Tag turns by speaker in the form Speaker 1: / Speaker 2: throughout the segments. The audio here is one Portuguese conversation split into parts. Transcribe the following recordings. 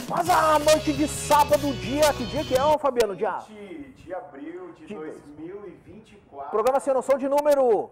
Speaker 1: Mas a noite de sábado, que dia que é, ô Fabiano?
Speaker 2: De abril de 2024.
Speaker 1: Programa Sem Noção de número...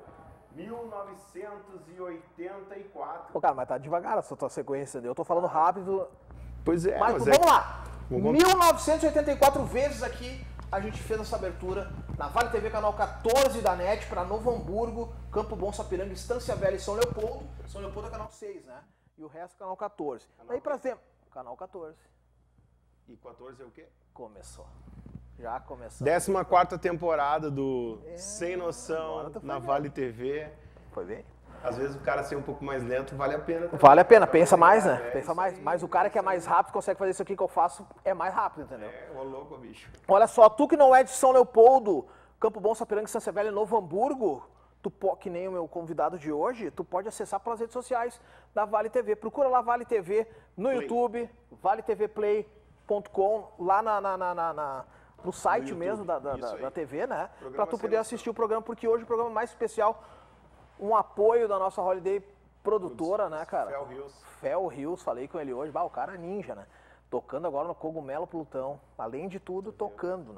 Speaker 2: 1984.
Speaker 1: Ô, cara, mas tá devagar essa tua sequência, eu tô falando rápido.
Speaker 2: Pois é,
Speaker 1: Mas vamos lá. 1984 vezes aqui a gente fez essa abertura na Vale TV, canal 14 da NET, para Novo Hamburgo, Campo Bom, Sapiranga, Estância Velha e São Leopoldo. São Leopoldo é canal 6, né? E o resto é canal 14. Aí pra cima, canal 14.
Speaker 2: E 14 é o quê?
Speaker 1: Começou. Já começou.
Speaker 2: 14ª temporada do Sem Noção na Vale TV.
Speaker 1: Foi bem?
Speaker 2: Às vezes o cara ser um pouco mais lento vale a pena.
Speaker 1: Vale a pena, pensa mais, né? Pensa mais. Mas o cara que é mais rápido consegue fazer isso aqui que eu faço é mais rápido, entendeu?
Speaker 2: Ô louco, bicho.
Speaker 1: Olha só, tu que não é de São Leopoldo, Campo Bom, Sapiranga, Estância Velha e Novo Hamburgo, que nem o meu convidado de hoje, tu pode acessar pelas redes sociais da Vale TV. Procura lá Vale TV no YouTube, valetvplay.com, lá no site mesmo da TV, né? Pra tu poder assistir o programa, porque hoje o programa mais especial, um apoio da nossa Holiday produtora, né, cara? Fel Rios, falei com ele hoje. O cara é ninja, né? Tocando agora no Cogumelo Plutão. Além de tudo, tocando, né?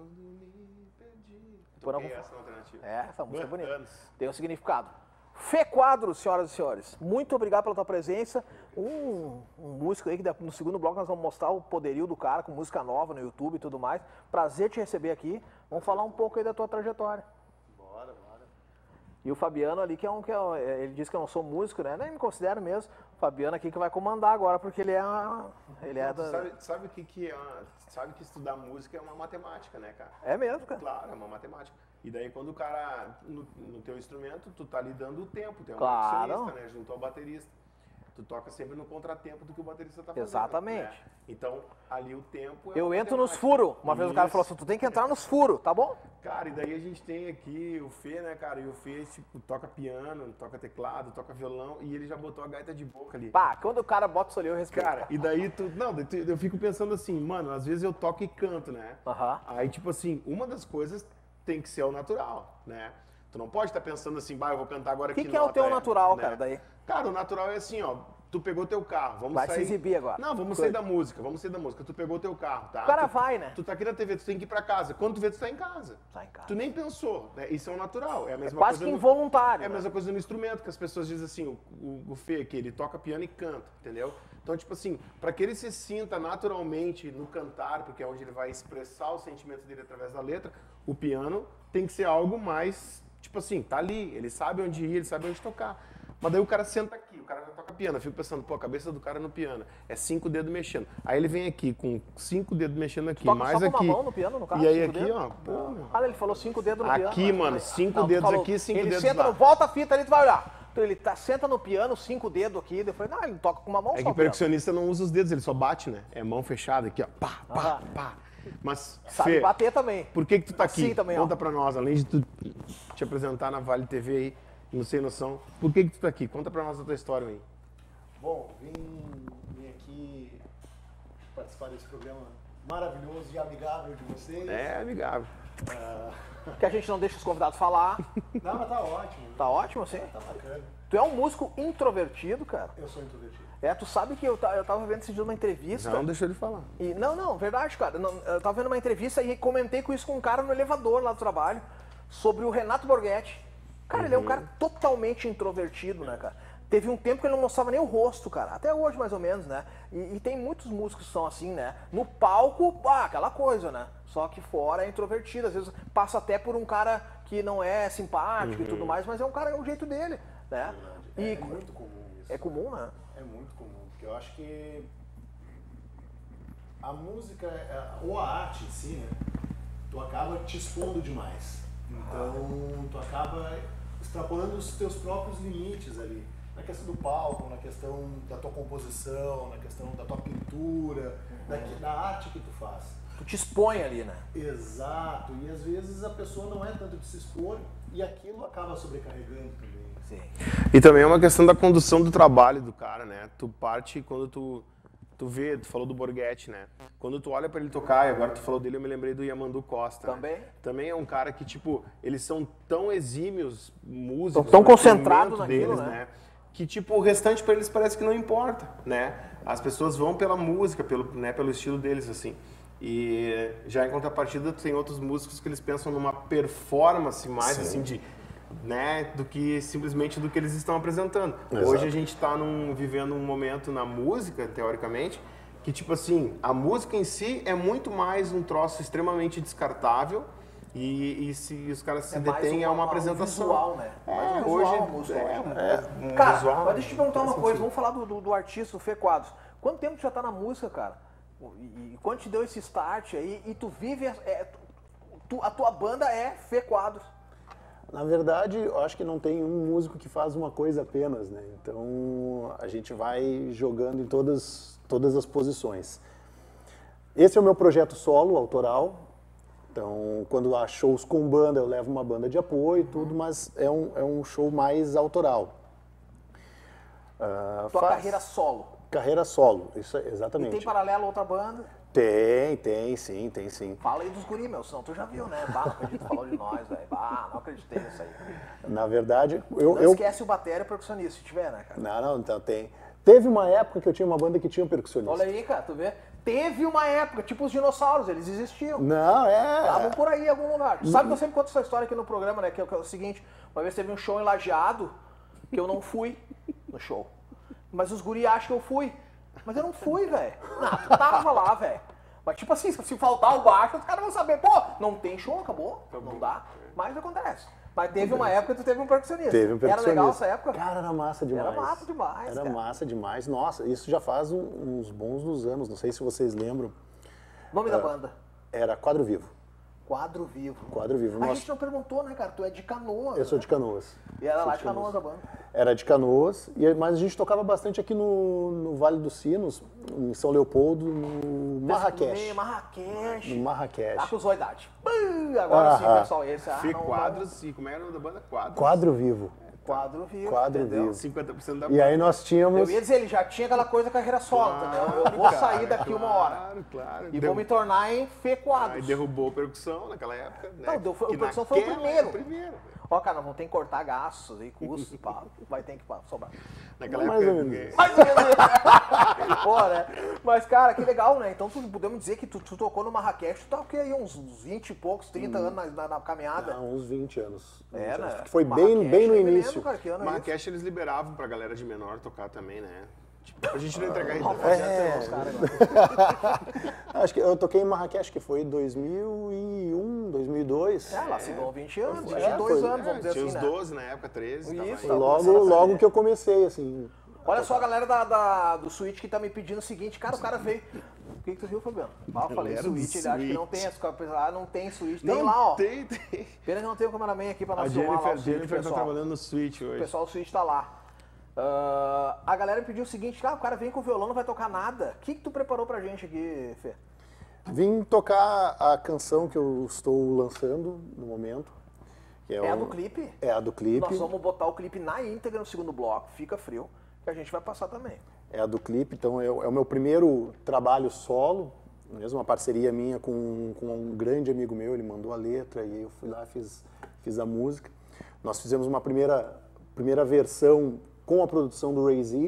Speaker 1: Essa música é bonita. Tem um significado. Fê Quadros, senhoras e senhores, muito obrigado pela tua presença. Um músico aí que no segundo bloco nós vamos mostrar o poderio do cara com música nova no YouTube e tudo mais. Prazer te receber aqui. Vamos falar um pouco aí da tua trajetória.
Speaker 2: Bora.
Speaker 1: E o Fabiano ali, ele disse que eu não sou músico, né? Nem me considero mesmo. O Fabiano aqui que vai comandar agora, porque ele é
Speaker 2: Sabe que sabe que estudar música é uma matemática, né, cara?
Speaker 1: É mesmo, cara?
Speaker 2: Claro, é uma matemática. E daí quando o cara, no teu instrumento, tu tá lidando o tempo, tu é um
Speaker 1: claro.
Speaker 2: percussionista, né, junto ao baterista. Tu toca sempre no contratempo do que o baterista tá fazendo.
Speaker 1: Exatamente.
Speaker 2: Né? Então, ali o tempo
Speaker 1: eu entro nos furos. Uma vez o cara falou assim, tu tem que entrar nos furos, tá bom?
Speaker 2: Cara, e daí a gente tem aqui o Fê, né, cara? E o Fê, tipo, toca piano, toca teclado, toca violão, e ele já botou a gaita de boca ali.
Speaker 1: Pá, quando o cara bota o solê, eu respeito.
Speaker 2: Cara, e daí eu fico pensando assim, mano, às vezes eu toco e canto, né? Aí, tipo assim, uma das coisas tem que ser o natural, né? Tu não pode estar pensando assim, eu vou cantar agora aqui.
Speaker 1: O que é o teu natural, né? Cara, daí?
Speaker 2: Cara, o natural é assim, ó, tu pegou teu carro, vamos sair...
Speaker 1: Vai se exibir agora.
Speaker 2: Não, vamos sair da música, Tu pegou teu carro, tá?
Speaker 1: O cara vai, né?
Speaker 2: Tu tá aqui na TV, tu tem que ir pra casa. Quando tu vê, tu tá em casa.
Speaker 1: Tá em casa.
Speaker 2: Tu nem pensou, né? Isso é o natural, é a mesma
Speaker 1: quase
Speaker 2: coisa...
Speaker 1: que involuntário.
Speaker 2: É a mesma coisa no instrumento, que as pessoas dizem assim, o Fê aqui, ele toca piano e canta, entendeu? Então, tipo assim, pra que ele se sinta naturalmente no cantar, porque é onde ele vai expressar os sentimentos dele através da letra, o piano tem que ser algo mais... Tipo assim, tá ali, ele sabe onde ir, ele sabe onde tocar. Mas daí o cara senta aqui, o cara já toca piano. Eu fico pensando, pô, a cabeça do cara no piano é 5 dedos mexendo. Aí ele vem aqui com 5 dedos mexendo aqui,
Speaker 1: toca
Speaker 2: mais
Speaker 1: só com
Speaker 2: aqui.
Speaker 1: uma mão no piano, no caso,
Speaker 2: e aí aqui,
Speaker 1: dedos?
Speaker 2: ó, pô.
Speaker 1: Ele falou 5 dedos no piano.
Speaker 2: Aqui, mano, 5 dedos aqui, 5 dedos
Speaker 1: lá. Ele senta, volta a fita ali, tu vai olhar. Então ele senta no piano, 5 dedos aqui. Eu falei, não, ele toca com uma mão só.
Speaker 2: É que o percussionista não usa os dedos, ele só bate, né? É mão fechada aqui, ó, pá. Mas,
Speaker 1: sabe
Speaker 2: Fê,
Speaker 1: bater também.
Speaker 2: Por que tu tá aqui?
Speaker 1: Assim também,
Speaker 2: conta pra nós, além de tu te apresentar na Vale TV aí, no Sem Noção, por que tu tá aqui? Conta pra nós a tua história aí.
Speaker 3: Bom, vim aqui participar desse programa maravilhoso e amigável de vocês.
Speaker 2: É, amigável.
Speaker 1: Que a gente não deixa os convidados falar.
Speaker 3: Não, mas tá ótimo.
Speaker 1: Tá ótimo, sim?
Speaker 3: Tá bacana.
Speaker 1: Tu é um músico introvertido, cara?
Speaker 3: Eu sou introvertido.
Speaker 1: Tu sabe que eu tava vendo esse dia uma entrevista...
Speaker 2: Não deixa ele falar.
Speaker 1: Não, verdade, cara. Eu tava vendo uma entrevista e comentei com isso com um cara no elevador lá do trabalho, sobre o Renato Borghetti. Cara, ele é um cara totalmente introvertido, né, cara? Teve um tempo que ele não mostrava nem o rosto, cara. Até hoje, mais ou menos, né? E tem muitos músicos que são assim, né? No palco, aquela coisa, né? Só que fora é introvertido. Às vezes passa até por um cara que não é simpático e tudo mais, mas é o jeito dele, né?
Speaker 3: É muito comum isso.
Speaker 1: É comum, né?
Speaker 3: É muito comum, porque eu acho que a música, ou a arte em si, né? Tu acaba te expondo demais. Então, tu acaba extrapolando os teus próprios limites ali. Na questão do palco, na questão da tua composição, na questão da tua pintura, da arte que tu faz.
Speaker 1: Tu te expõe ali, né?
Speaker 3: Exato. E às vezes a pessoa não é tanto de se expor e aquilo acaba sobrecarregando também.
Speaker 1: Sim.
Speaker 2: E também é uma questão da condução do trabalho do cara, né? Tu parte quando tu vê, tu falou do Borghetti, né? Quando tu olha pra ele tocar, e agora tu falou dele, eu me lembrei do Yamandu Costa.
Speaker 1: Também?
Speaker 2: Né? Também é um cara que, tipo, eles são tão exímios músicos,
Speaker 1: tão concentrados naquilo,
Speaker 2: deles, né? que tipo, o restante pra eles parece que não importa, né? As pessoas vão pela música, pelo estilo deles, assim. E já em contrapartida, tem outros músicos que eles pensam numa performance mais, assim, do que simplesmente do que eles estão apresentando.
Speaker 4: Exato.
Speaker 2: Hoje a gente está vivendo um momento na música, teoricamente, que tipo assim, a música em si é muito mais um troço extremamente descartável e se os caras se detêm a uma apresentação.
Speaker 1: Visual, né? Mais um
Speaker 2: Hoje
Speaker 1: visual, música.
Speaker 2: Cara,
Speaker 1: Cara, mas deixa eu te perguntar uma coisa, vamos falar do artista, o Fê Quadros. Quanto tempo tu já tá na música, cara? E quando te deu esse start aí, e tu vive, a tua banda é Fê Quadros.
Speaker 4: Na verdade, eu acho que não tem um músico que faz uma coisa apenas, né? Então, a gente vai jogando em todas as posições. Esse é o meu projeto solo, autoral. Então, quando há shows com banda, eu levo uma banda de apoio e tudo, mas é um show mais autoral.
Speaker 1: Tua carreira solo.
Speaker 4: Carreira solo, isso é,
Speaker 1: E
Speaker 4: exatamente.
Speaker 1: tem paralelo a outra banda?
Speaker 4: Tem sim.
Speaker 1: Fala aí dos guri, meu, senão tu já viu, né? Bah, não acredito que falou de nós, velho. Bah, não acreditei nisso aí.
Speaker 4: Na verdade,
Speaker 1: Não esquece o batera e o percussionista, se tiver, né, cara?
Speaker 4: Não, então tem. Teve uma época que eu tinha uma banda que tinha um percussionista.
Speaker 1: Olha aí, cara, tu vê? Teve uma época, tipo os dinossauros, eles existiam.
Speaker 4: Não,
Speaker 1: Estavam por aí em algum lugar. Tu sabe que eu sempre conto essa história aqui no programa, né? Que é o seguinte, uma vez teve um show em Lajeado, que eu não fui no show. Mas os guri acham que eu fui. Mas eu não fui, velho. Não, tu tava lá, velho. Mas tipo assim, se faltar o baixo, os caras vão saber, pô, não tem show, acabou, não dá. Mas acontece. Mas teve uma época que tu teve um percussionista.
Speaker 4: Teve um percussionista.
Speaker 1: Era legal essa época?
Speaker 4: Cara, era massa demais.
Speaker 1: Era massa demais,
Speaker 4: Era
Speaker 1: cara.
Speaker 4: massa demais. Nossa, isso já faz uns bons anos, não sei se vocês lembram.
Speaker 1: Nome da banda?
Speaker 4: Era Quadro Vivo.
Speaker 1: Quadro Vivo.
Speaker 4: Quadro Vivo.
Speaker 1: A
Speaker 4: Nós-
Speaker 1: gente não perguntou, né, cara? Tu é de Canoas.
Speaker 4: Eu sou de Canoas.
Speaker 1: E era
Speaker 4: Sou
Speaker 1: lá de Canoas a banda.
Speaker 4: Era de Canoas, mas a gente tocava bastante aqui no Vale dos Sinos, em São Leopoldo, no Marrakech.
Speaker 1: Marrakech.
Speaker 4: No Marrakech.
Speaker 1: Tá com zoa idade. Agora sim, pessoal, esse...
Speaker 2: Fê
Speaker 1: não,
Speaker 2: Quadros, e como era o nome da banda? Quadros.
Speaker 4: Quadro Vivo.
Speaker 1: Quadro Vivo.
Speaker 4: Quadro
Speaker 1: entendeu?
Speaker 4: Vivo.
Speaker 2: 50% da
Speaker 4: E aí nós
Speaker 1: Eu
Speaker 4: tínhamos...
Speaker 1: ia dizer, ele já tinha aquela coisa carreira solo, entendeu? Eu vou sair daqui uma hora.
Speaker 2: Claro.
Speaker 1: E vou me tornar em Fê
Speaker 2: Aí
Speaker 1: Quadros.
Speaker 2: derrubou a percussão naquela época, né?
Speaker 1: Não, o
Speaker 2: Que
Speaker 1: percussão foi o
Speaker 2: naquela
Speaker 1: primeiro.
Speaker 2: era o primeiro.
Speaker 1: Ó, cara, vamos ter que cortar gastos e custos, pá. Vai ter que sobrar.
Speaker 2: Naquela
Speaker 4: Mais
Speaker 2: época.
Speaker 4: ou menos.
Speaker 1: Mais ou menos. Pô, né? Mas, cara, que legal, né? Então, podemos dizer que tu tocou no Marrakech, tu tá o quê aí? Uns 20 e poucos, 30 anos na caminhada?
Speaker 4: Ah, uns 20 anos.
Speaker 1: É,
Speaker 4: 20
Speaker 1: né?
Speaker 4: anos. Foi
Speaker 1: Marrakech,
Speaker 4: bem no
Speaker 1: eu me
Speaker 4: início.
Speaker 1: lembro, cara, que ano é isso?
Speaker 2: Marrakech eles liberavam pra galera de menor tocar também, né? Tipo, a gente não entregar
Speaker 1: Não,
Speaker 2: isso.
Speaker 1: fazia os caras agora.
Speaker 4: Acho que eu toquei em Marrakech, que foi em 2001, 2002.
Speaker 1: É, lá se vão 20 anos,
Speaker 4: É,
Speaker 1: 22
Speaker 4: foi-
Speaker 1: anos, vamos dizer
Speaker 2: Tinha
Speaker 1: assim,
Speaker 2: uns
Speaker 1: né?
Speaker 2: 12 na época, 13. tava
Speaker 1: Isso,
Speaker 2: aí.
Speaker 1: tá.
Speaker 4: Logo que eu comecei, assim.
Speaker 1: Olha só a galera do Switch que tá me pedindo o seguinte, cara, o cara veio... O que tu viu, Fabiano? Ah, eu falei
Speaker 2: Galera do
Speaker 1: Switch, ele acha que não
Speaker 2: Switch.
Speaker 1: tem essa coisa, não tem Switch. Tem
Speaker 2: Não,
Speaker 1: lá, ó.
Speaker 2: Tem.
Speaker 1: Pena que não tem o cameraman aqui pra
Speaker 2: A
Speaker 1: nós filmar lá o
Speaker 2: Jennifer
Speaker 1: Switch,
Speaker 2: tá
Speaker 1: pessoal.
Speaker 2: trabalhando no Switch
Speaker 1: O
Speaker 2: hoje.
Speaker 1: pessoal do Switch tá lá. A galera me pediu o seguinte, cara, o cara vem com o violão, não vai tocar nada. O que tu preparou pra gente aqui, Fê?
Speaker 4: Vim tocar a canção que eu estou lançando no momento. Que
Speaker 1: É a do clipe?
Speaker 4: É a do clipe.
Speaker 1: Nós vamos botar o clipe na íntegra no segundo bloco, fica frio, que a gente vai passar também.
Speaker 4: É a do clipe, então é o meu primeiro trabalho solo, mesmo uma parceria minha com um grande amigo meu, ele mandou a letra e eu fui lá fiz a música. Nós fizemos uma primeira versão com a produção do Ray-Z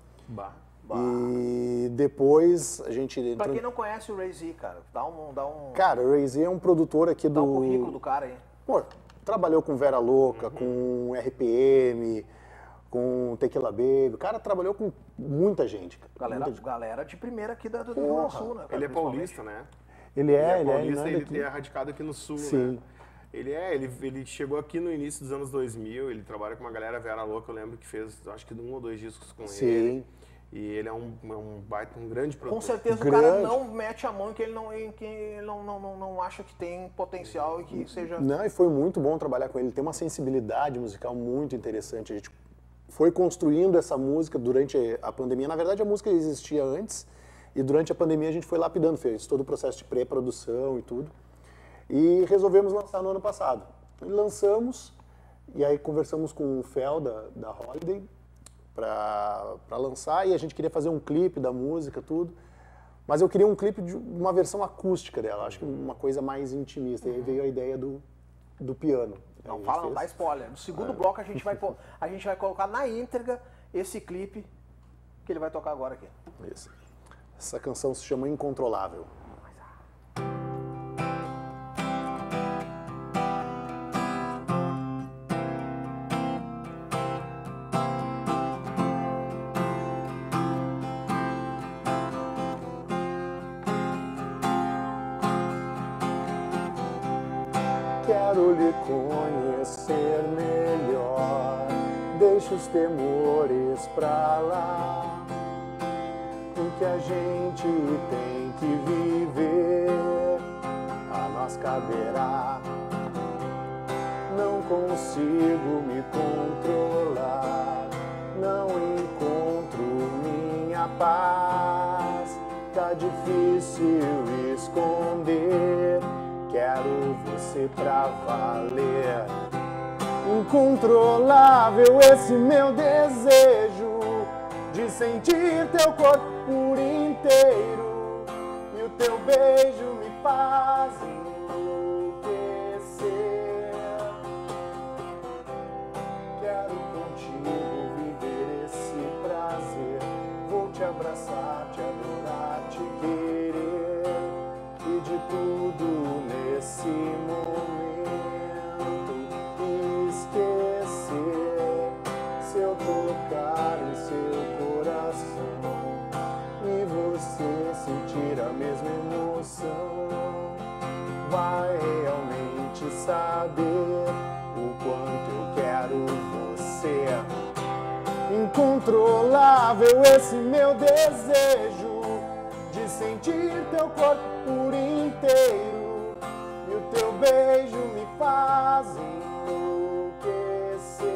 Speaker 4: e depois a gente
Speaker 1: Pra
Speaker 4: entrou...
Speaker 1: quem não conhece o Ray-Z, cara, dá um
Speaker 4: Cara, o Ray-Z é um produtor aqui
Speaker 1: dá
Speaker 4: do...
Speaker 1: um currículo do cara aí.
Speaker 4: Pô, trabalhou com Vera Louca, com RPM, com Tequila Baby. O cara trabalhou com muita gente. Cara.
Speaker 1: Galera de primeira aqui do Rio Grande do Sul, né? cara,
Speaker 2: Ele é
Speaker 1: principalmente.
Speaker 2: paulista, né?
Speaker 4: Ele é
Speaker 2: paulista,
Speaker 4: ele
Speaker 2: ele
Speaker 4: daqui.
Speaker 2: é radicado aqui no Sul,
Speaker 4: Sim.
Speaker 2: né? Ele chegou aqui no início dos anos 2000, ele trabalha com uma galera Vera Louca, eu lembro que fez, acho que 1 ou 2 discos com
Speaker 4: Sim.
Speaker 2: ele. E ele é um baita, um grande produtor.
Speaker 1: Com certeza o cara não mete a mão em que ele não acha que tem potencial e que seja...
Speaker 4: Não, e foi muito bom trabalhar com ele. Ele tem uma sensibilidade musical muito interessante. A gente foi construindo essa música durante a pandemia. Na verdade, a música existia antes e durante a pandemia a gente foi lapidando, fez todo o processo de pré-produção e tudo. E resolvemos lançar no ano passado. E lançamos, e aí conversamos com o Fel da Holiday para lançar, e a gente queria fazer um clipe da música, tudo. Mas eu queria um clipe de uma versão acústica dela, acho que uma coisa mais intimista. E aí veio a ideia do piano.
Speaker 1: Não
Speaker 4: Aí a
Speaker 1: fala,
Speaker 4: gente
Speaker 1: não dá
Speaker 4: fez.
Speaker 1: spoiler. No segundo bloco a gente vai colocar na íntegra esse clipe que ele vai tocar agora aqui.
Speaker 4: Isso. Essa canção se chama Incontrolável. Quero lhe conhecer melhor, deixa os temores pra lá. O que a gente tem que viver, a nós caberá. Não consigo me controlar, não encontro minha paz. Tá difícil esconder, quero você pra valer. Incontrolável esse meu desejo de sentir teu corpo por inteiro, e o teu beijo me faz enlouquecer. Quero contigo viver esse prazer, vou te abraçar, te adorar, te querer, e de tudo nesse momento esquecer. Se eu tocar em seu coração e você sentir a mesma emoção, vai realmente saber o quanto eu quero você. Incontrolável esse meu desejo de sentir teu corpo por inteiro, e o teu beijo me faz enlouquecer.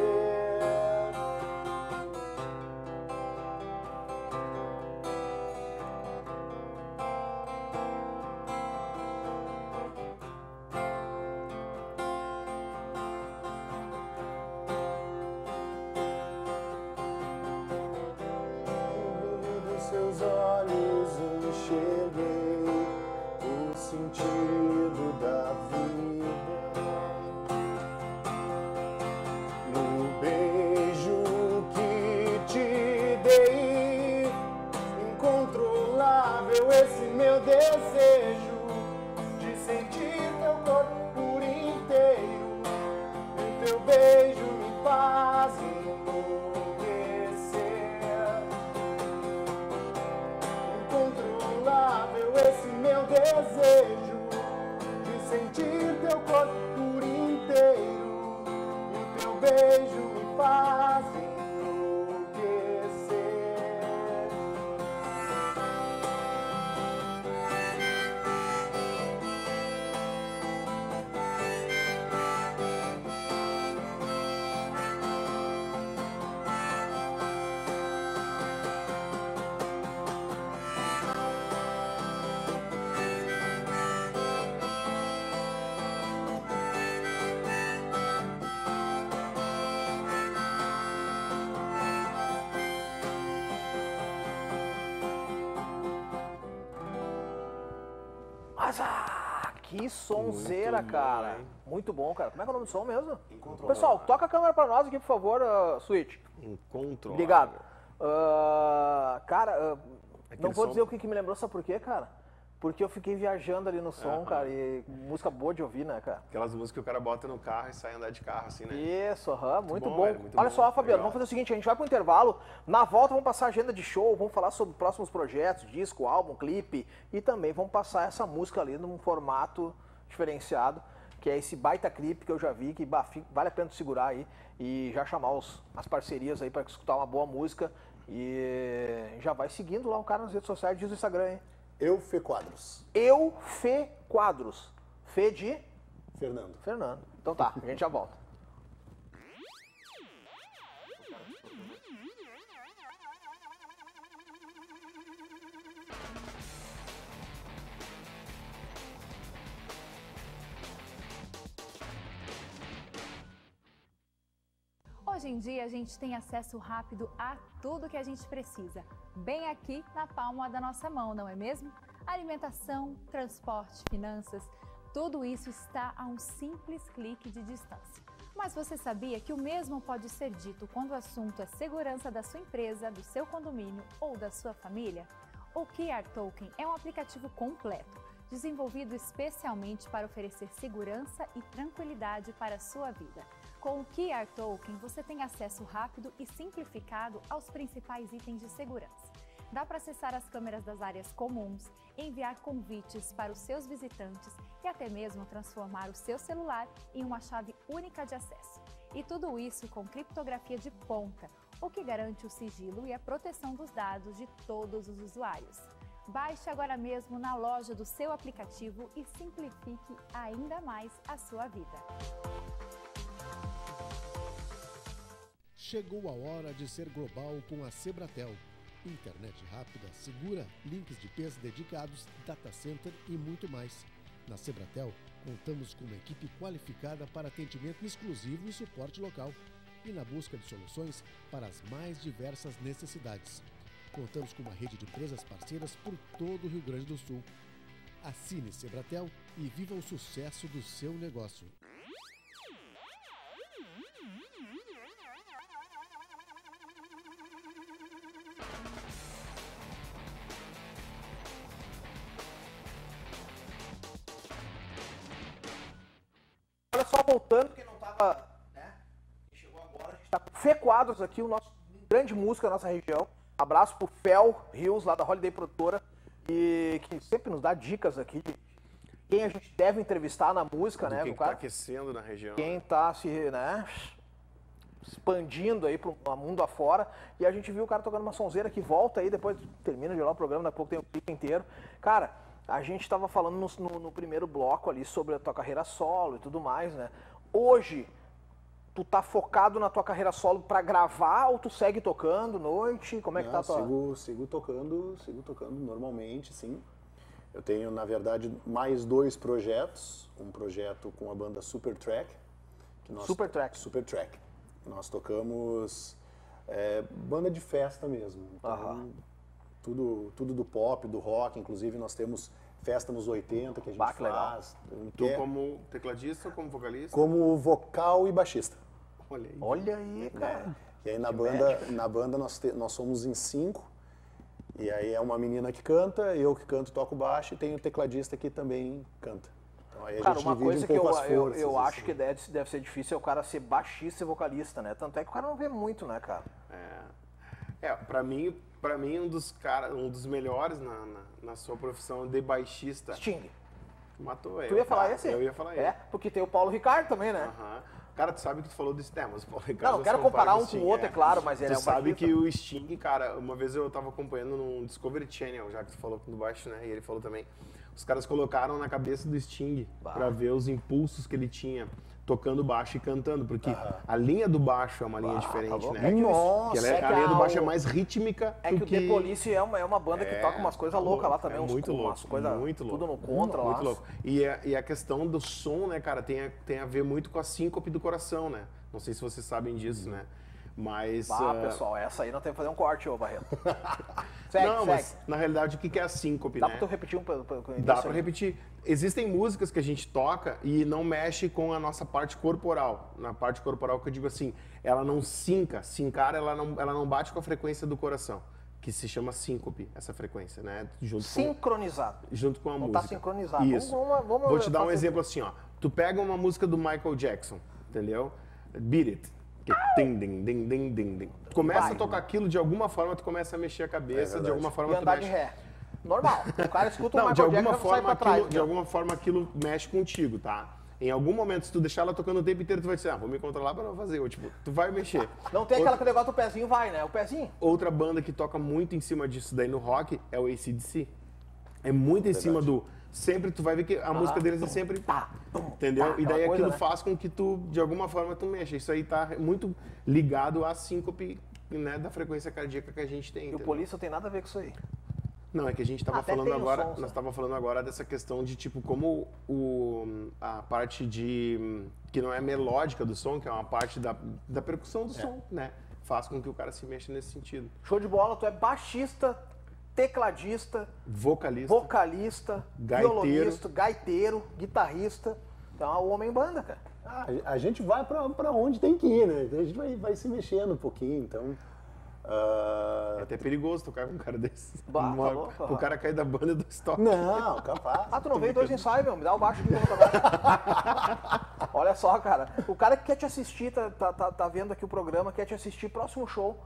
Speaker 4: Seus olhos enxerguei o sentido da vida. No beijo que te dei, incontrolável esse meu desejo de sentir teu corpo por inteiro, e teu beijo me faz esse meu desejo de sentir teu corpo por inteiro, e o teu beijo me faz enlouquecer.
Speaker 1: Mas, que sonzeira,
Speaker 2: bom,
Speaker 1: cara.
Speaker 2: hein?
Speaker 1: Muito bom, cara. Como é que é o nome do som mesmo?
Speaker 3: Incontrolável.
Speaker 1: Pessoal, toca a câmera pra nós aqui, por favor, Switch.
Speaker 2: Incontrolável.
Speaker 1: Obrigado. Cara,
Speaker 2: Aquele
Speaker 1: não vou
Speaker 2: som-
Speaker 1: dizer o que me lembrou, sabe por quê, cara? Porque eu fiquei viajando ali no som, cara, e música boa de ouvir, né, cara?
Speaker 2: Aquelas músicas que o cara bota no carro e sai andar de carro, assim, né?
Speaker 1: Isso, muito
Speaker 2: bom,
Speaker 1: bom.
Speaker 2: velho, muito
Speaker 1: Olha
Speaker 2: bom.
Speaker 1: só, Fabiano,
Speaker 2: Legal.
Speaker 1: vamos fazer o seguinte, a gente vai pro intervalo, na volta vamos passar a agenda de show, vamos falar sobre próximos projetos, disco, álbum, clipe, e também vamos passar essa música ali num formato diferenciado, que é esse baita clipe que eu já vi, que vale a pena tu segurar aí, e já chamar as parcerias aí para escutar uma boa música, e já vai seguindo lá o cara nas redes sociais, diz o Instagram, hein?
Speaker 4: Eu, Fê Quadros.
Speaker 1: Eu, Fê Quadros. Fê de
Speaker 4: Fernando.
Speaker 1: Fernando. Então tá, a gente já volta.
Speaker 5: Hoje em dia a gente tem acesso rápido a tudo que a gente precisa, bem aqui na palma da nossa mão, não é mesmo? Alimentação, transporte, finanças, tudo isso está a um simples clique de distância. Mas você sabia que o mesmo pode ser dito quando o assunto é segurança da sua empresa, do seu condomínio ou da sua família? O QR Token é um aplicativo completo, desenvolvido especialmente para oferecer segurança e tranquilidade para a sua vida. Com o QR Token, você tem acesso rápido e simplificado aos principais itens de segurança. Dá para acessar as câmeras das áreas comuns, enviar convites para os seus visitantes e até mesmo transformar o seu celular em uma chave única de acesso. E tudo isso com criptografia de ponta, o que garante o sigilo e a proteção dos dados de todos os usuários. Baixe agora mesmo na loja do seu aplicativo e simplifique ainda mais a sua vida.
Speaker 6: Chegou a hora de ser global com a Sebratel. Internet rápida, segura, links de peso dedicados, data center e muito mais. Na Sebratel, contamos com uma equipe qualificada para atendimento exclusivo e suporte local. E na busca de soluções para as mais diversas necessidades. Contamos com uma rede de empresas parceiras por todo o Rio Grande do Sul. Assine Sebratel e viva o sucesso do seu negócio.
Speaker 1: Olha só, voltando, quem não estava, né? Chegou agora, a gente está com Fê Quadros aqui, o nosso grande músico da nossa região. Abraço pro Fel Rios, lá da Holiday Produtora, e que sempre nos dá dicas aqui de quem a gente deve entrevistar na música, né?
Speaker 2: Quem tá aquecendo na região.
Speaker 1: Quem tá se, né, expandindo aí pro mundo afora. E a gente viu o cara tocando uma sonzeira que volta aí, depois termina de lá o programa, daqui a pouco tem o clipe inteiro. Cara, a gente estava falando no primeiro bloco ali sobre a tua carreira solo e tudo mais, né? Hoje, tu tá focado na tua carreira solo pra gravar ou tu segue tocando noite? Como é que tá a tua...
Speaker 4: Sigo tocando normalmente, sim. Eu tenho, na verdade, mais 2 projetos. Um projeto com a banda Super Track.
Speaker 1: Super Track.
Speaker 4: Super Track. Nós tocamos banda de festa mesmo. Então, tudo do pop, do rock. Inclusive, nós temos festa nos 80 que a gente faz.
Speaker 2: Tu como tecladista ou como vocalista?
Speaker 4: Como vocal e baixista.
Speaker 2: Olha aí.
Speaker 1: Olha aí, cara.
Speaker 4: E aí na banda nós somos em 5. E aí é uma menina que canta, eu que canto, toco baixo e tem o tecladista que também canta. Então aí a
Speaker 1: Cara,
Speaker 4: gente
Speaker 1: uma
Speaker 4: divide
Speaker 1: coisa que
Speaker 4: pouco as forças,
Speaker 1: eu acho
Speaker 4: assim.
Speaker 1: que deve ser difícil é o cara ser baixista e vocalista, né? Tanto é que o cara não vê muito, né, cara?
Speaker 2: Pra mim um dos melhores na sua profissão de baixista.
Speaker 1: Sting.
Speaker 2: Matou ele.
Speaker 1: Tu ia falar esse?
Speaker 2: Eu ia falar ele.
Speaker 1: Porque tem o Paulo Ricardo também, né?
Speaker 2: Cara, tu sabe que tu falou desse tema, mas o Paulo Ricardo...
Speaker 1: Não, quero comparar um com o outro, é claro, mas ele é um
Speaker 2: Tu sabe
Speaker 1: baixista.
Speaker 2: que o Sting, cara, uma vez eu tava acompanhando num Discovery Channel, já que tu falou do baixo, né? E ele falou também. Os caras colocaram na cabeça do Sting pra ver os impulsos que ele tinha tocando baixo e cantando, porque a linha do baixo é uma linha diferente, né?
Speaker 4: Nossa,
Speaker 2: A linha do baixo é mais rítmica
Speaker 1: É que o The Police é uma banda que toca umas coisas loucas lá também,
Speaker 2: muito louco,
Speaker 1: umas coisas
Speaker 2: muito louco.
Speaker 1: tudo no contra lá.
Speaker 2: Muito louco. E a questão do som, né, cara, tem a ver muito com a síncope do coração, né? Não sei se vocês sabem disso, né? Mas...
Speaker 1: pessoal, essa aí não tem que fazer um corte, ô Barreto. Segue.
Speaker 2: Mas na realidade o que é a síncope,
Speaker 1: Dá
Speaker 2: né?
Speaker 1: pra tu repetir
Speaker 2: Dá pra repetir. Existem músicas que a gente toca e não mexe com a nossa parte corporal. Na parte corporal que eu digo assim, ela não sinca. Sincar, ela não bate com a frequência do coração, que se chama síncope, essa frequência, né?
Speaker 1: Sincronizado.
Speaker 2: Junto com a
Speaker 1: não
Speaker 2: música.
Speaker 1: Tá sincronizado.
Speaker 2: Isso.
Speaker 1: Vamos
Speaker 2: Vou te dar um exemplo assim, ó. Tu pega uma música do Michael Jackson, entendeu? Beat It. Que Tu começa a tocar aquilo, de alguma forma tu começa a mexer a cabeça, de alguma forma
Speaker 1: E
Speaker 2: tu
Speaker 1: andar
Speaker 2: mexe.
Speaker 1: de ré. Normal. O cara escuta o
Speaker 2: Não, de
Speaker 1: Michael
Speaker 2: alguma
Speaker 1: Jackson sai pra trás.
Speaker 2: de alguma forma aquilo mexe contigo, tá? Em algum momento, se tu deixar ela tocando o tempo inteiro, tu vai dizer, vou me controlar pra não fazer. Ou, tipo, tu vai mexer.
Speaker 1: Não tem aquela que o negócio do pezinho vai, né? O pezinho.
Speaker 2: Outra banda que toca muito em cima disso daí no rock é o AC/DC. É muito em cima do... Sempre tu vai ver que a música deles é sempre... entendeu? E daí
Speaker 1: aquela
Speaker 2: aquilo
Speaker 1: coisa, né?
Speaker 2: faz com que tu, de alguma forma, tu mexa. Isso aí tá muito ligado à síncope, né, da frequência cardíaca que a gente tem.
Speaker 1: E o
Speaker 2: entendeu?
Speaker 1: Polícia não tem nada a ver com isso aí.
Speaker 2: Não, é que a gente estava
Speaker 1: Até
Speaker 2: falando
Speaker 1: tem no
Speaker 2: agora,
Speaker 1: som,
Speaker 2: nós
Speaker 1: sabe?
Speaker 2: estávamos falando agora dessa questão de tipo como a parte de que não é melódica do som, que é uma parte da percussão do som, né, faz com que o cara se mexa nesse sentido.
Speaker 1: Show de bola, tu é baixista, tecladista,
Speaker 2: Vocalista,
Speaker 1: vocalista,
Speaker 2: Gaiteiro.
Speaker 1: violonista, gaiteiro, guitarrista. Então é o homem banda, cara.
Speaker 4: A gente vai pra onde tem que ir, né? A gente vai se mexendo um pouquinho, então...
Speaker 2: É até perigoso tocar com um cara desse.
Speaker 1: Bah, tá louco,
Speaker 2: O cara cair da banda do estoque.
Speaker 4: Não, capaz.
Speaker 1: Ah, tu não veio 2 ensaios, meu? Me dá o baixo aqui. Olha só, cara. O cara que quer te assistir, tá vendo aqui o programa, quer te assistir, próximo show.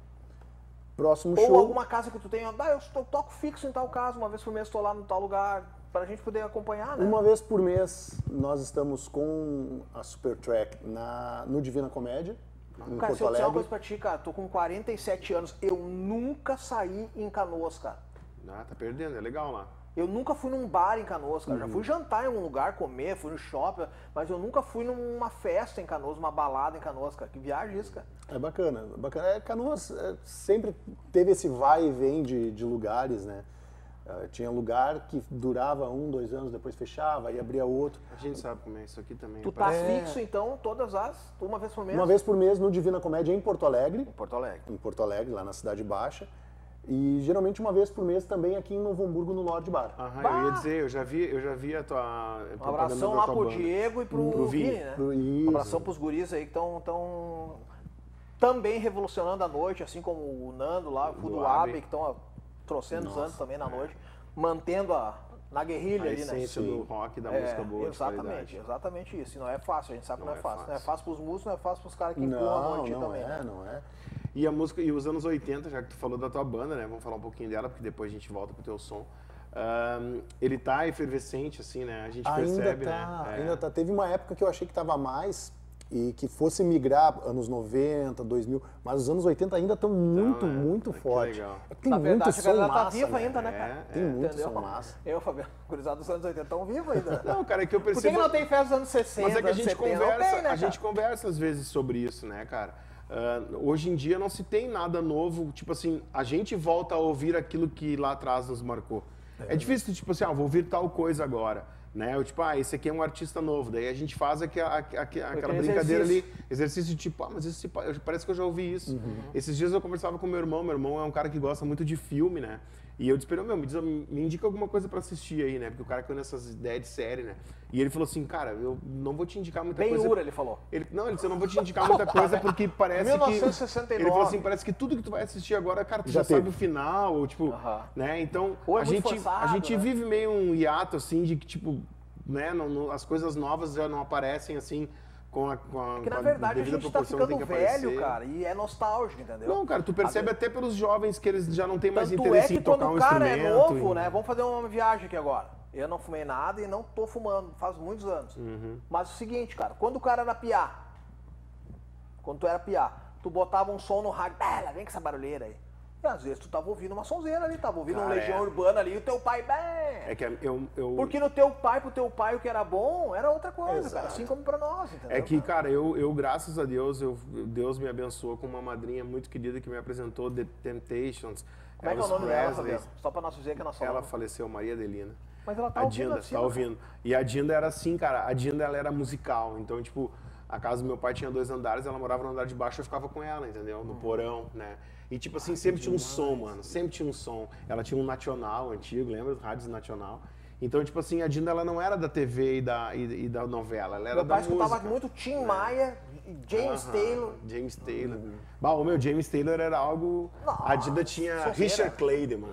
Speaker 4: Próximo
Speaker 1: Ou
Speaker 4: show.
Speaker 1: alguma casa que tu tenha. Eu toco fixo em tal casa, uma vez por mês tô lá no tal lugar, pra gente poder acompanhar, né?
Speaker 4: Uma vez por mês, nós estamos com a Supertrack no Divina Comédia, em
Speaker 1: Cara, se
Speaker 4: Porto
Speaker 1: eu disser uma
Speaker 4: Alegre.
Speaker 1: coisa pra ti, cara, tô com 47 anos, eu nunca saí em Canoas, cara.
Speaker 2: Ah, tá perdendo, é legal lá.
Speaker 1: Eu nunca fui num bar em Canoas, cara. Já fui jantar em um lugar, comer, fui no shopping, mas eu nunca fui numa festa em Canoas, uma balada em Canoas, cara. Que viagem isso, cara.
Speaker 4: É bacana, bacana. Canoas sempre teve esse vai e vem de lugares, né? Tinha lugar que durava 1, 2 anos, depois fechava, aí abria outro.
Speaker 2: A gente sabe como é isso aqui também.
Speaker 1: Tu tá fixo, então, uma vez por mês?
Speaker 4: Uma vez por mês no Divina Comédia em Porto Alegre.
Speaker 1: Em Porto Alegre.
Speaker 4: Em Porto Alegre, lá na Cidade Baixa. E geralmente uma vez por mês também aqui em Novo Hamburgo, no Lorde Bar.
Speaker 2: Aham, eu ia dizer, eu já vi a tua
Speaker 1: Um abração lá pro Diego e pro Vini, né?
Speaker 4: Isso.
Speaker 1: Um abração pros guris aí que estão também revolucionando a noite, assim como o Nando lá, o Fudo Abe, que estão há trocentos anos também na noite, mantendo na guerrilha
Speaker 2: a
Speaker 1: ali, né?
Speaker 2: essência do rock, da música boa, de qualidade.
Speaker 1: Exatamente isso. E não é fácil, a gente sabe que não é fácil. Não é fácil pros músicos, não é fácil pros caras que empurram a noite também.
Speaker 4: Não é.
Speaker 2: E a música, e os anos 80, já que tu falou da tua banda, né? Vamos falar um pouquinho dela, porque depois a gente volta pro teu som. Ele tá efervescente, assim, né? A gente percebe, né?
Speaker 4: Ainda tá. Teve uma época que eu achei que tava mais e que fosse migrar anos 90, 2000, mas os anos 80 ainda estão muito fortes. Tem
Speaker 1: Na
Speaker 4: muito
Speaker 1: verdade,
Speaker 4: som
Speaker 1: a galera
Speaker 4: massa,
Speaker 1: tá viva
Speaker 4: né?
Speaker 1: ainda, né, cara?
Speaker 4: Tem muito
Speaker 1: Entendeu?
Speaker 4: som massa.
Speaker 1: Eu, Fabiano, gurizada dos anos 80 estão vivos ainda, né?
Speaker 2: Não, cara, é que eu
Speaker 1: Por
Speaker 2: percebo...
Speaker 1: que não tem festa dos anos 60,
Speaker 2: Mas é que a gente
Speaker 1: anos 70?
Speaker 2: conversa,
Speaker 1: Não tem, né,
Speaker 2: a gente
Speaker 1: cara?
Speaker 2: conversa às vezes sobre isso, né, cara? Hoje em dia não se tem nada novo, tipo assim, a gente volta a ouvir aquilo que lá atrás nos marcou. É difícil, tipo assim, vou ouvir tal coisa agora, né? Eu, tipo, esse aqui é um artista novo, daí a gente faz aquela brincadeira ali, exercício tipo, mas parece que eu já ouvi isso. Esses dias eu conversava com meu irmão é um cara que gosta muito de filme, né? E eu disse pra ele, me indica alguma coisa pra assistir aí, né? Porque o cara caiu nessas ideias de série, né? E ele falou assim, cara, eu não vou te indicar muita coisa.
Speaker 1: Ben-Hur, ele falou.
Speaker 2: Ele disse, eu não vou te indicar muita coisa porque parece
Speaker 1: 1969.
Speaker 2: que... Ele falou assim, parece que tudo que tu vai assistir agora, cara, tu já sabe o final, ou tipo, né? Então,
Speaker 1: Ou é
Speaker 2: a
Speaker 1: muito
Speaker 2: gente
Speaker 1: forçado, né?
Speaker 2: vive meio um hiato, assim, de que, tipo, né, as coisas novas já não aparecem, assim, com a
Speaker 1: Porque, na verdade, a
Speaker 2: devida
Speaker 1: gente tá
Speaker 2: proporção que tem
Speaker 1: ficando
Speaker 2: que
Speaker 1: velho,
Speaker 2: aparecer.
Speaker 1: cara, e é nostálgico, entendeu?
Speaker 2: Não, cara, tu percebe até pelos jovens que eles já não têm mais
Speaker 1: Tanto
Speaker 2: interesse
Speaker 1: é que
Speaker 2: em tocar
Speaker 1: quando
Speaker 2: um
Speaker 1: o cara
Speaker 2: instrumento.
Speaker 1: é novo, né? Vamos fazer uma viagem aqui agora. Eu não fumei nada e não tô fumando, faz muitos anos. Mas o seguinte, cara, quando o cara era piá, quando tu era piá, tu botava um som no rádio, lá vem com essa barulheira aí. E às vezes tu tava ouvindo uma sonzeira ali, tava ouvindo um Legião Urbana ali, e o teu pai,
Speaker 2: É que eu...
Speaker 1: Porque no teu pai, pro teu pai, o que era bom, era outra coisa, cara. Assim como pra nós, entendeu?
Speaker 2: É que, cara, eu graças a Deus, Deus me abençoou com uma madrinha muito querida que me apresentou The Temptations.
Speaker 1: Como é que é o nome dela, Fabiano? Só pra nós dizer que é nossa
Speaker 2: Ela faleceu, Maria Adelina.
Speaker 1: Mas ela tá
Speaker 2: A
Speaker 1: ouvindo
Speaker 2: Dinda,
Speaker 1: assim,
Speaker 2: tá ouvindo. E a Dinda era assim, cara, a Dinda ela era musical. Então, tipo, a casa do meu pai tinha 2 andares, ela morava no andar de baixo, eu ficava com ela, entendeu? No porão, né? E tipo assim, sempre tinha um som, mano, sempre tinha um som. Ela tinha um nacional antigo, lembra? Rádios nacional. Então, tipo assim, a Dinda ela não era da TV e da novela, ela era da música.
Speaker 1: Meu pai escutava muito Tim Maia, James Taylor.
Speaker 2: James Taylor. O meu James Taylor era algo... A Dinda tinha Richard Clayderman,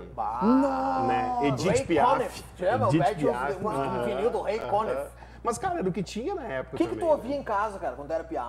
Speaker 2: né? Edith Piaf.
Speaker 1: Edith Piaf. O vinil do Ray Conniff.
Speaker 2: Mas, cara, era o que tinha na época
Speaker 1: O que
Speaker 2: também,
Speaker 1: tu ouvia em casa, cara, quando era piá?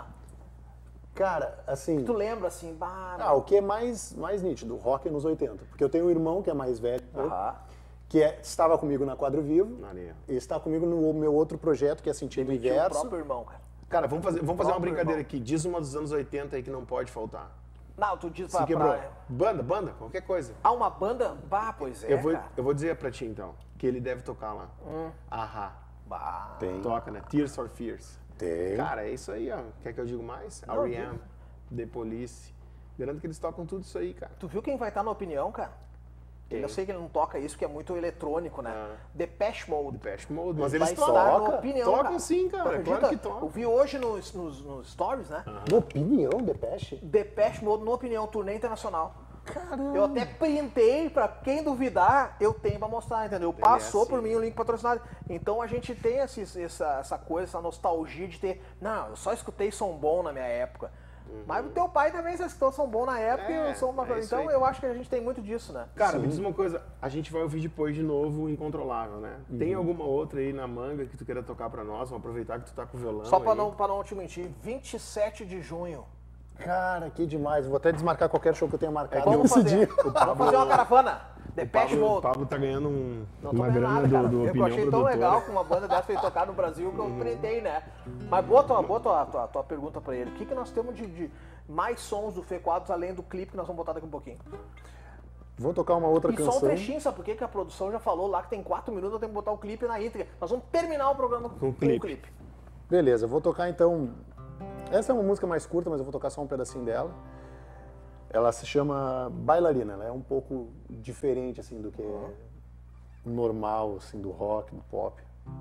Speaker 4: Cara, assim...
Speaker 1: Tu lembra, assim,
Speaker 4: o que é mais nítido? Rock nos 80. Porque eu tenho um irmão que é mais velho, que estava comigo na Quadro Vivo, e está comigo no meu outro projeto, que é Sentido Inverso.
Speaker 1: O próprio irmão, cara.
Speaker 2: Cara, vamos fazer uma brincadeira aqui. Diz uma dos anos 80 aí que não pode faltar.
Speaker 1: Não, tu diz
Speaker 2: Se quebrou. Banda, qualquer coisa.
Speaker 1: Uma banda? Pois é,
Speaker 2: eu vou dizer pra ti, então, que ele deve tocar lá. Ahá.
Speaker 4: Tem.
Speaker 2: Toca, né? Tears for Fears.
Speaker 4: Tem.
Speaker 2: Cara, é isso aí, ó. Quer que eu diga mais? R.E.M., The Police. Garanto que eles tocam tudo isso aí, cara.
Speaker 1: Tu viu quem vai estar na opinião, cara? Eu sei que ele não toca isso, que é muito eletrônico, né? Depeche Mode.
Speaker 2: Mas eles tocam sim, cara. Claro que tocam.
Speaker 1: Eu vi hoje nos stories, né?
Speaker 4: Na opinião, Depeche?
Speaker 1: Depeche Mode, no opinião, turnê internacional.
Speaker 4: Caramba.
Speaker 1: Eu até printei, pra quem duvidar, eu tenho pra mostrar, entendeu? Passou
Speaker 2: assim.
Speaker 1: por mim o link patrocinado. Então a gente tem essa coisa, essa nostalgia de ter... Não, eu só escutei som bom na minha época. Mas o teu pai também já escutou som bom na época e eu sou uma...
Speaker 2: isso
Speaker 1: Então
Speaker 2: aí.
Speaker 1: eu acho que a gente tem muito disso, né?
Speaker 2: Cara, me diz uma coisa, a gente vai ouvir depois de novo o Incontrolável, né? Tem alguma outra aí na manga que tu queira tocar pra nós? Vamos aproveitar que tu tá com o violão
Speaker 1: Só pra
Speaker 2: aí.
Speaker 1: não te mentir, 27 de junho.
Speaker 4: Cara, que demais. Vou até desmarcar qualquer show que eu tenha marcado
Speaker 1: Vamos
Speaker 4: nesse
Speaker 1: fazer,
Speaker 4: dia.
Speaker 1: vamos fazer uma caravana.
Speaker 2: O
Speaker 1: Depeche
Speaker 2: Pablo,
Speaker 1: Mode.
Speaker 2: Pablo tá ganhando
Speaker 1: Não tô
Speaker 2: uma
Speaker 1: vendo
Speaker 2: grana
Speaker 1: nada, cara.
Speaker 2: do
Speaker 1: Eu
Speaker 2: Opinião
Speaker 1: achei tão
Speaker 2: Produtora.
Speaker 1: legal que uma banda dessa foi tocar no Brasil que eu printei, né? Mas boa tua pergunta pra ele. O que nós temos de mais sons do Fê Quadros além do clipe que nós vamos botar daqui um pouquinho?
Speaker 4: Vou tocar uma outra
Speaker 1: E
Speaker 4: canção.
Speaker 1: só um trechinho, sabe por quê? Que a produção já falou lá que tem 4 minutos, eu tenho que botar o clipe na íntegra. Nós vamos terminar o programa com o clipe.
Speaker 4: Beleza, vou tocar então... Essa é uma música mais curta, mas eu vou tocar só um pedacinho dela. Ela se chama Bailarina, ela é um pouco diferente assim do que o normal assim do rock, do pop.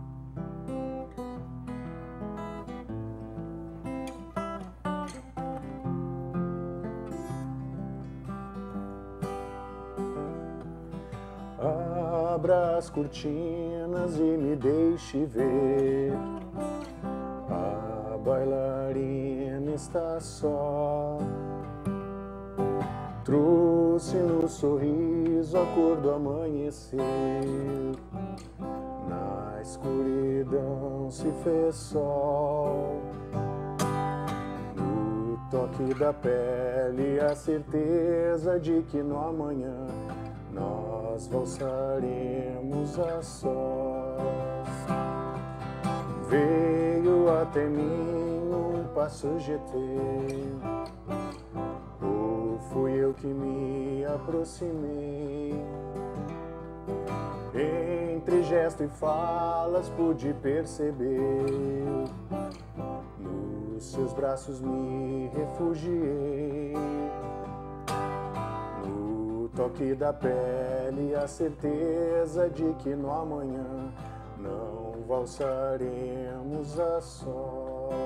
Speaker 4: Abra as cortinas e me deixe ver. A bailarina está só. Trouxe no sorriso a cor do amanhecer. Na escuridão se fez sol. No toque da pele a certeza de que no amanhã nós valsaremos a sós. Veio até mim um passo GT. Fui eu que me aproximei. Entre gesto e falas pude perceber. Nos seus braços me refugiei. No toque da pele a certeza de que no amanhã não valsaremos a sós.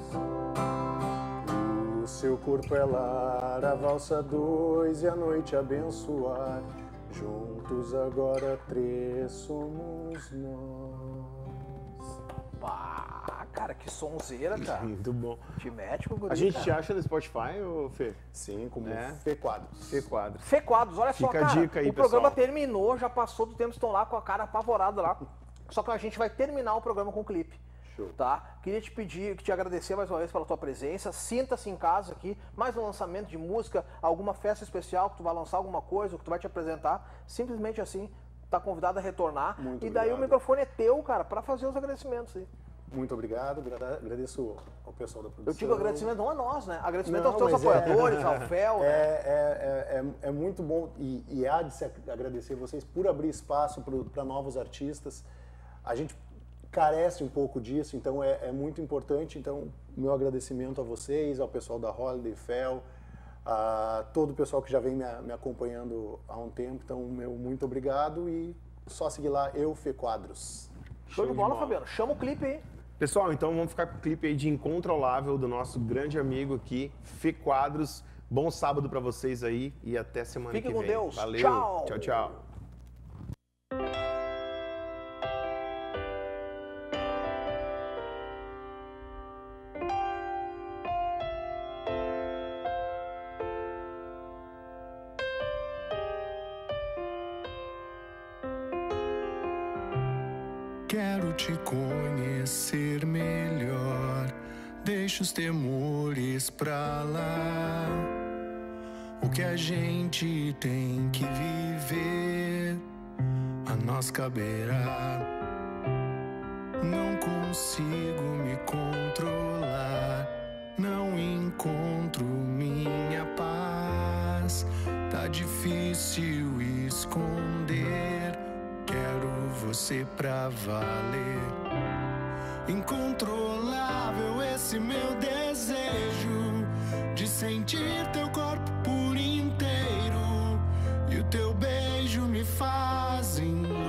Speaker 4: Seu corpo é lar, a valsa 2 e a noite abençoar. Juntos agora 3 somos nós.
Speaker 1: Pá, cara, que sonzeira, cara.
Speaker 2: Muito bom.
Speaker 1: Te mete com o guri,
Speaker 2: A gente
Speaker 1: cara.
Speaker 2: te acha no Spotify, ô Fê?
Speaker 4: Sim, como
Speaker 2: É.
Speaker 4: Fê Quadros.
Speaker 2: Fê Quadros.
Speaker 1: Fê Quadros, olha só,
Speaker 2: Fica a
Speaker 1: cara,
Speaker 2: dica aí,
Speaker 1: o programa
Speaker 2: pessoal.
Speaker 1: terminou, já passou do tempo, estão lá com a cara apavorada lá. Só que a gente vai terminar o programa com o clipe.
Speaker 4: Show.
Speaker 1: Tá? Queria te agradecer mais uma vez pela tua presença. Sinta-se em casa aqui. Mais um lançamento de música, alguma festa especial que tu vai lançar alguma coisa, que tu vai te apresentar. Simplesmente assim, tá convidado a retornar.
Speaker 4: Muito
Speaker 1: e daí
Speaker 4: obrigado.
Speaker 1: o microfone é teu, cara, pra fazer os agradecimentos aí.
Speaker 4: Muito obrigado, agradeço ao pessoal da produção.
Speaker 1: Eu digo agradecimento não a nós, né? Agradecimento
Speaker 4: Não,
Speaker 1: aos teus
Speaker 4: mas
Speaker 1: apoiadores, ao FEL, né?
Speaker 4: É muito bom e há de se agradecer vocês por abrir espaço para novos artistas. A gente carece um pouco disso, então é muito importante. Então, meu agradecimento a vocês, ao pessoal da Holiday Fel, a todo o pessoal que já vem me acompanhando há um tempo. Então, meu muito obrigado e só seguir lá, eu, Fê Quadros.
Speaker 1: Show de bola, Fabiano. Chama o clipe aí.
Speaker 2: Pessoal, então vamos ficar com o clipe aí de Incontrolável do nosso grande amigo aqui, Fê Quadros. Bom sábado pra vocês aí e até semana
Speaker 1: Fiquem
Speaker 2: que
Speaker 1: com
Speaker 2: vem.
Speaker 1: Deus.
Speaker 2: Valeu.
Speaker 1: Tchau.
Speaker 2: Tchau, tchau.
Speaker 7: Quero te conhecer melhor, deixa os temores pra lá. O que a gente tem que viver, a nós caberá. Não consigo me controlar, não encontro minha paz. Tá difícil esconder, quero você pra valer. Incontrolável esse meu desejo de sentir teu corpo por inteiro, e o teu beijo me faz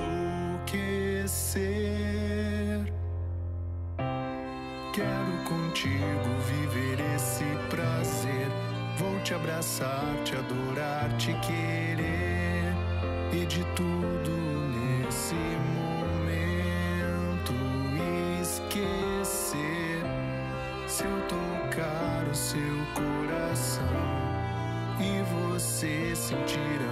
Speaker 7: enlouquecer. Quero contigo viver esse prazer, Vou te abraçar, te adorar, te querer e de tudo nesse momento esquecer. Se eu tocar o seu coração e você sentir